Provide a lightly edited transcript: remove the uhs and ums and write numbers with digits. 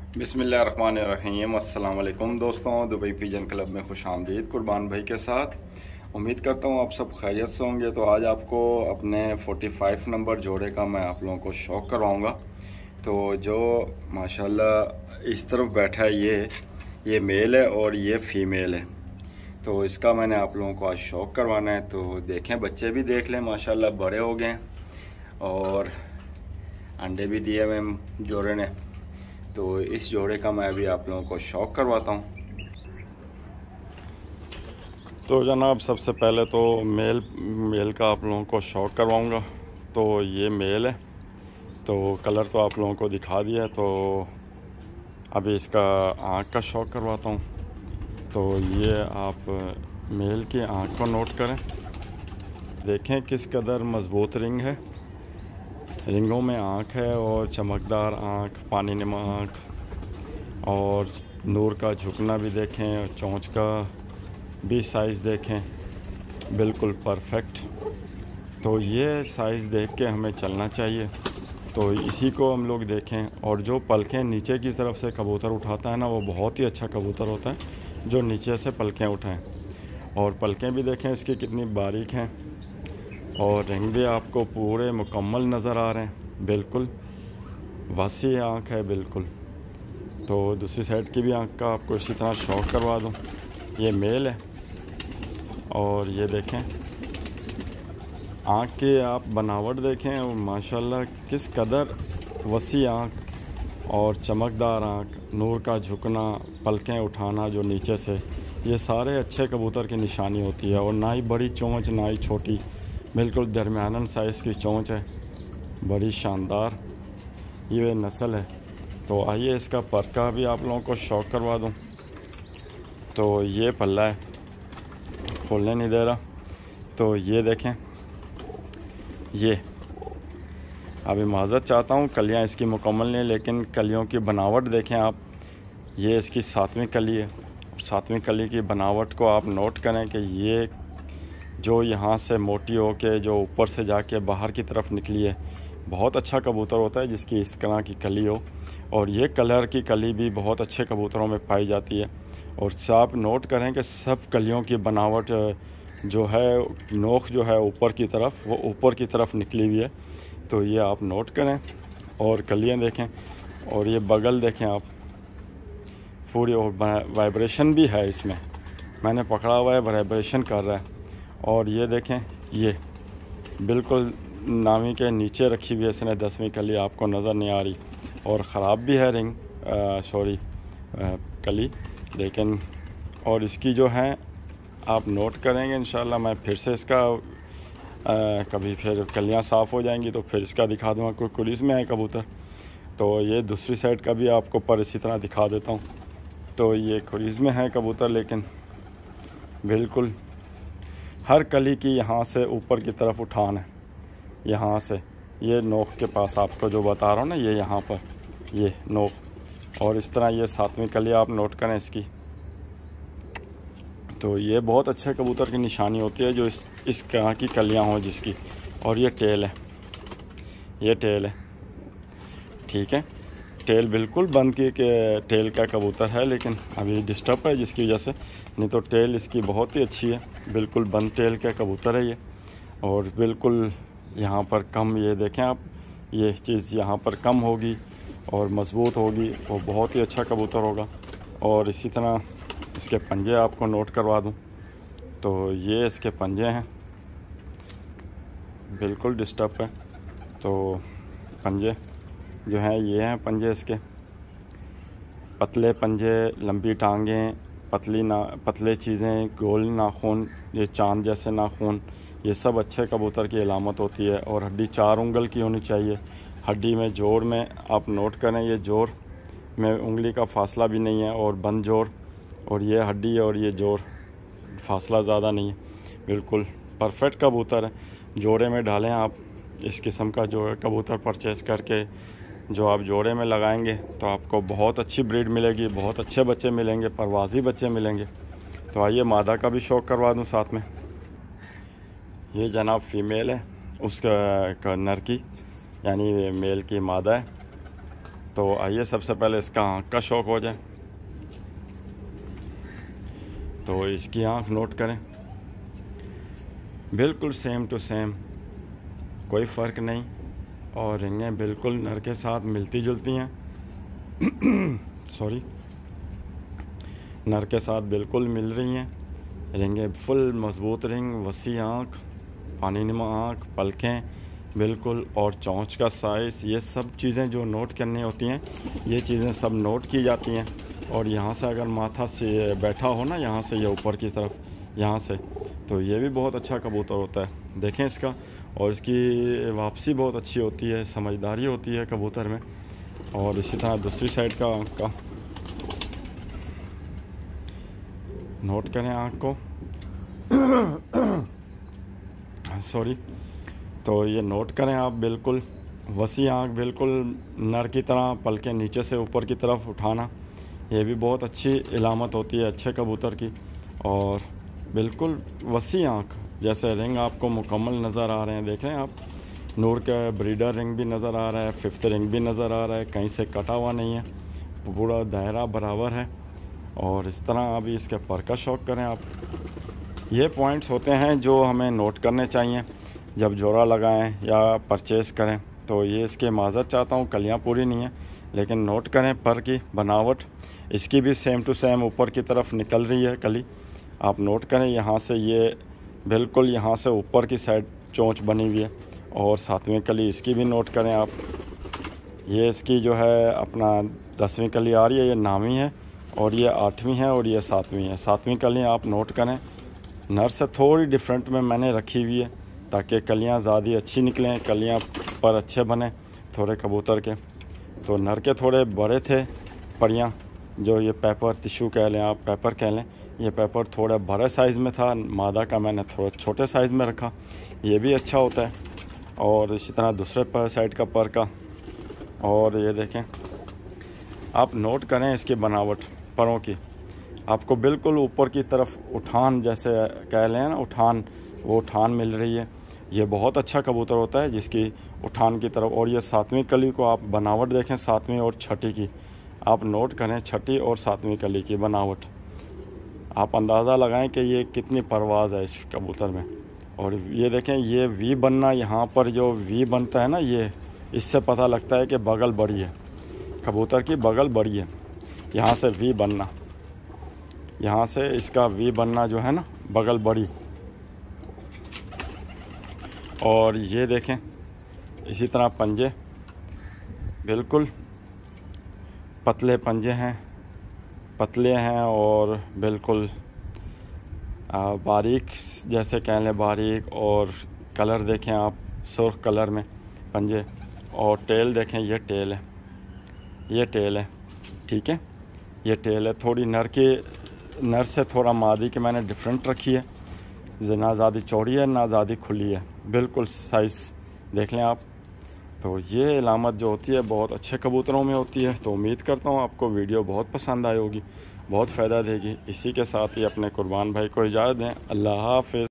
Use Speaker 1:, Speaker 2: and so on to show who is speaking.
Speaker 1: बिस्मिल्लाहिर्रहमानिर्रहीम। अस्सलाम वालेकुम दोस्तों, दुबई पिजन क्लब में खुश आमदीद। कुर्बान भाई के साथ उम्मीद करता हूँ आप सब खैरियत से होंगे। तो आज आपको अपने 45 नंबर जोड़े का मैं आप लोगों को शौक़ करवाऊँगा। तो जो माशाल्लाह इस तरफ बैठा है ये मेल है और ये फ़ीमेल है। तो इसका मैंने आप लोगों को आज शौक़ करवाना है। तो देखें, बच्चे भी देख लें, माशाल्लाह बड़े हो गए और अंडे भी दिए हुए जोड़े ने। तो इस जोड़े का मैं अभी आप लोगों को शौक़ करवाता हूँ। तो जनाब, सबसे पहले तो मेल का आप लोगों को शौक़ करवाऊँगा। तो ये मेल है, तो कलर तो आप लोगों को दिखा दिया है। तो अभी इसका आँख का शौक़ करवाता हूँ। तो ये आप मेल की आँख को नोट करें, देखें किस कदर मज़बूत रिंग है। रिंगों में आँख है और चमकदार आँख, पानी नुमा आँख, और नूर का झुकना भी देखें और चोंच का भी साइज़ देखें, बिल्कुल परफेक्ट। तो ये साइज़ देख के हमें चलना चाहिए। तो इसी को हम लोग देखें। और जो पलकें नीचे की तरफ से कबूतर उठाता है ना, वो बहुत ही अच्छा कबूतर होता है जो नीचे से पलकें उठाएं। और पलकें भी देखें इसकी कितनी बारीक हैं, और रिंग भी आपको पूरे मुकम्मल नज़र आ रहे हैं, बिल्कुल वसी आँख है बिल्कुल। तो दूसरी साइड की भी आँख का आपको इसी तरह शौक़ करवा दूँ। ये मेल है और ये देखें आँख की आप बनावट देखें, और माशाल्लाह किस कदर वसी आँख और चमकदार आँख, नूर का झुकना, पलकें उठाना जो नीचे से, ये सारे अच्छे कबूतर की निशानी होती है। और ना ही बड़ी चोंच ना ही छोटी, बिल्कुल दरमियानन साइज़ की चोंच है, बड़ी शानदार ये नस्ल है। तो आइए इसका पर का भी आप लोगों को शौक़ करवा दूँ। तो ये पल्ला है, खोलने नहीं दे रहा। तो ये देखें, ये अभी माज़रत चाहता हूँ, कलियाँ इसकी मुकम्मल नहीं, लेकिन कलियों की बनावट देखें आप। ये इसकी 7वीं कली है। 7वीं कली की बनावट को आप नोट करें कि ये जो यहाँ से मोटी हो के जो ऊपर से जाके बाहर की तरफ निकली है, बहुत अच्छा कबूतर होता है जिसकी इस तरह की कली हो। और ये कलर की कली भी बहुत अच्छे कबूतरों में पाई जाती है। और आप नोट करें कि सब कलियों की बनावट जो है, नोक जो है ऊपर की तरफ, वो ऊपर की तरफ निकली हुई है। तो ये आप नोट करें और कलियाँ देखें। और ये बगल देखें आप, पूरी वाइब्रेशन भी है इसमें, मैंने पकड़ा हुआ है, वाइब्रेशन कर रहा है। और ये देखें, ये बिल्कुल नावी के नीचे रखी हुई है इसने 10वीं कली, आपको नज़र नहीं आ रही। और ख़राब भी है रिंग, कली, लेकिन और इसकी जो है आप नोट करेंगे इंशाल्लाह। मैं फिर से इसका कभी फिर कलियां साफ़ हो जाएंगी तो फिर इसका दिखा दूँगा। कोई कुरीज़ में है कबूतर। तो ये दूसरी साइड का भी आपको पर इसी तरह दिखा देता हूँ। तो ये कुरीज़ में है कबूतर, लेकिन बिल्कुल हर कली की यहाँ से ऊपर की तरफ उठान है, यहाँ से ये नोक के पास आपको जो बता रहा हूँ ना, ये यहाँ पर ये नोक। और इस तरह ये 7वीं कली आप नोट करें इसकी। तो ये बहुत अच्छे कबूतर की निशानी होती है जो इस तरह की कलियाँ हों जिसकी। और ये टेल है, ये टेल है, ठीक है। टेल बिल्कुल बंद की के टेल का कबूतर है, लेकिन अभी डिस्टर्ब है जिसकी वजह से, नहीं तो टेल इसकी बहुत ही अच्छी है। बिल्कुल बंद टेल का कबूतर है ये। और बिल्कुल यहाँ पर कम, ये देखें आप, ये चीज़ यहाँ पर कम होगी और मज़बूत होगी, वो बहुत ही अच्छा कबूतर होगा। और इसी तरह इसके पंजे आपको नोट करवा दूँ। तो ये इसके पंजे हैं, बिल्कुल डिस्टर्ब है। तो पंजे जो हैं ये हैं पंजे इसके, पतले पंजे, लंबी टांगें, पतले चीज़ें, गोल नाखून, ये चांद जैसे नाखून, ये सब अच्छे कबूतर की अलामत होती है। और हड्डी 4 उंगल की होनी चाहिए। हड्डी में जोड़ में आप नोट करें, ये जोड़ में उंगली का फासला भी नहीं है, और बंद जोड़, और ये हड्डी और ये जोड़ फासला ज़्यादा नहीं है, बिल्कुल परफेक्ट कबूतर है। जोड़े में डालें आप इस किस्म का जो कबूतर परचेज़ करके, जो आप जोड़े में लगाएंगे तो आपको बहुत अच्छी ब्रीड मिलेगी, बहुत अच्छे बच्चे मिलेंगे, परवाज़ी बच्चे मिलेंगे। तो आइए मादा का भी शौक़ करवा दूँ साथ में। ये जनाब फ़ीमेल है, उसका नर की, यानी मेल की मादा है। तो आइए सबसे पहले इसका आँख का शौक हो जाए। तो इसकी आँख नोट करें, बिल्कुल सेम टू सेम, कोई फ़र्क नहीं। और रिंगें बिल्कुल नर के साथ मिलती जुलती हैं सॉरी, नर के साथ बिल्कुल मिल रही हैं। रिंगें फुल मज़बूत रिंग, वसी आँख, पानीनुमा आँख, पलकें बिल्कुल, और चोंच का साइज़, ये सब चीज़ें जो नोट करनी होती हैं, ये चीज़ें सब नोट की जाती हैं। और यहाँ से अगर माथा से बैठा हो ना, यहाँ से ये ऊपर की तरफ, यहाँ से, तो ये भी बहुत अच्छा कबूतर होता है। देखें इसका, और इसकी वापसी बहुत अच्छी होती है, समझदारी होती है कबूतर में। और इसी तरह दूसरी साइड का आँख का नोट करें, आँख को सॉरी। तो ये नोट करें आप, बिल्कुल वसी आँख, बिल्कुल नर की तरह, पलकें नीचे से ऊपर की तरफ उठाना, ये भी बहुत अच्छी इलामत होती है अच्छे कबूतर की। और बिल्कुल वसी आँख, जैसे रिंग आपको मुकम्मल नज़र आ रहे हैं, देखें आप, नूर का ब्रीडर रिंग भी नज़र आ रहा है, फिफ्थ रिंग भी नज़र आ रहा है, कहीं से कटा हुआ नहीं है, पूरा दायरा बराबर है। और इस तरह अभी इसके पर का शौक करें आप। ये पॉइंट्स होते हैं जो हमें नोट करने चाहिए जब जोड़ा लगाएं या परचेज़ करें। तो ये इसके माजर चाहता हूँ, कलियाँ पूरी नहीं है, लेकिन नोट करें पर की बनावट, इसकी भी सेम टू सेम ऊपर की तरफ निकल रही है कली, आप नोट करें। यहाँ से ये बिल्कुल यहाँ से ऊपर की साइड चोंच बनी हुई है, और 7वीं कली इसकी भी नोट करें आप। ये इसकी जो है अपना 10वीं कली आ रही है, ये 9वीं है, और ये 8वीं है, और ये 7वीं है। 7वीं कली आप नोट करें, नर से थोड़ी डिफरेंट में मैंने रखी हुई है ताकि कलियाँ ज़्यादा अच्छी निकलें, कलियाँ पर अच्छे बने थोड़े कबूतर के। तो नर के थोड़े बड़े थे परियाँ, जो ये पेपर टिशू कह लें आप, पेपर कह लें, ये पेपर थोड़ा बड़े साइज़ में था, मादा का मैंने थोड़ा छोटे साइज़ में रखा, ये भी अच्छा होता है। और इसी तरह दूसरे पर साइड का पर का, और ये देखें आप नोट करें इसकी बनावट परों की, आपको बिल्कुल ऊपर की तरफ उठान, जैसे कह लें ना उठान, वो उठान मिल रही है। ये बहुत अच्छा कबूतर होता है जिसकी उठान की तरफ। और ये 7वीं कली को आप बनावट देखें, 7वीं और छठी की आप नोट करें, छठी और 7वीं कली की बनावट, आप अंदाज़ा लगाएं कि ये कितनी परवाज़ है इस कबूतर में। और ये देखें, ये वी बनना, यहाँ पर जो वी बनता है ना, ये इससे पता लगता है कि बगल बड़ी है, कबूतर की बगल बड़ी है। यहाँ से वी बनना, यहाँ से इसका वी बनना जो है ना, बगल बड़ी। और ये देखें इसी तरह पंजे, बिल्कुल पतले पंजे हैं, पतले हैं, और बिल्कुल बारीक, जैसे कह लें बारीक। और कलर देखें आप, सुर्ख कलर में पंजे। और टेल देखें, ये टेल है, ये टेल है, ठीक है, ये टेल है। थोड़ी नर से थोड़ा मादी की मैंने डिफरेंट रखी है, ना ज़्यादा चौड़ी है ना ज़्यादा खुली है, बिल्कुल साइज़ देख लें आप। तो ये इलामत जो होती है बहुत अच्छे कबूतरों में होती है। तो उम्मीद करता हूँ आपको वीडियो बहुत पसंद आई होगी, बहुत फ़ायदा देगी। इसी के साथ ही अपने कुर्बान भाई को इजाज़त दें। अल्लाह हाफ़िज़।